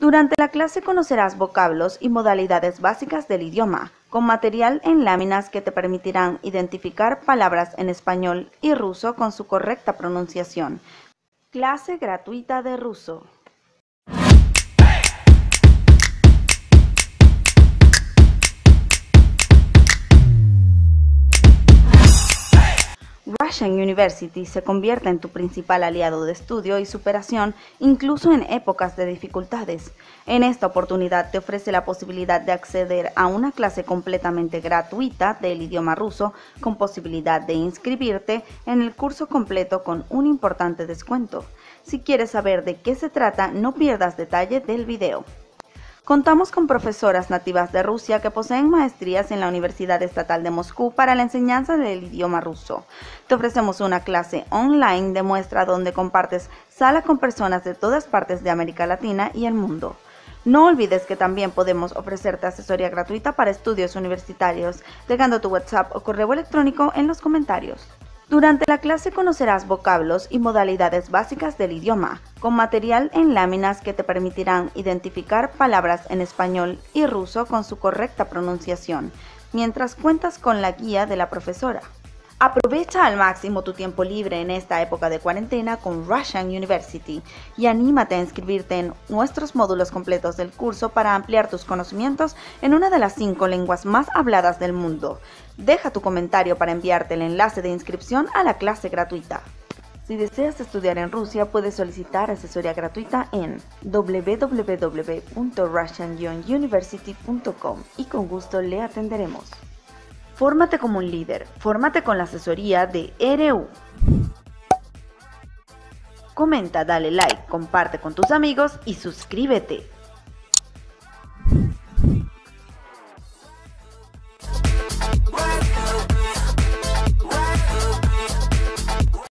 Durante la clase conocerás vocablos y modalidades básicas del idioma, con material en láminas que te permitirán identificar palabras en español y ruso con su correcta pronunciación. Clase gratuita de ruso. Russian University se convierte en tu principal aliado de estudio y superación, incluso en épocas de dificultades. En esta oportunidad te ofrece la posibilidad de acceder a una clase completamente gratuita del idioma ruso, con posibilidad de inscribirte en el curso completo con un importante descuento. Si quieres saber de qué se trata, no pierdas detalle del video. Contamos con profesoras nativas de Rusia que poseen maestrías en la Universidad Estatal de Moscú para la enseñanza del idioma ruso. Te ofrecemos una clase online de muestra donde compartes sala con personas de todas partes de América Latina y el mundo. No olvides que también podemos ofrecerte asesoría gratuita para estudios universitarios, dejando tu WhatsApp o correo electrónico en los comentarios. Durante la clase conocerás vocablos y modalidades básicas del idioma, con material en láminas que te permitirán identificar palabras en español y ruso con su correcta pronunciación, mientras cuentas con la guía de la profesora. Aprovecha al máximo tu tiempo libre en esta época de cuarentena con Russian University y anímate a inscribirte en nuestros módulos completos del curso para ampliar tus conocimientos en una de las 5 lenguas más habladas del mundo. Deja tu comentario para enviarte el enlace de inscripción a la clase gratuita. Si deseas estudiar en Rusia, puedes solicitar asesoría gratuita en www.russian-university.com y con gusto le atenderemos. Fórmate como un líder, fórmate con la asesoría de RU. Comenta, dale like, comparte con tus amigos y suscríbete.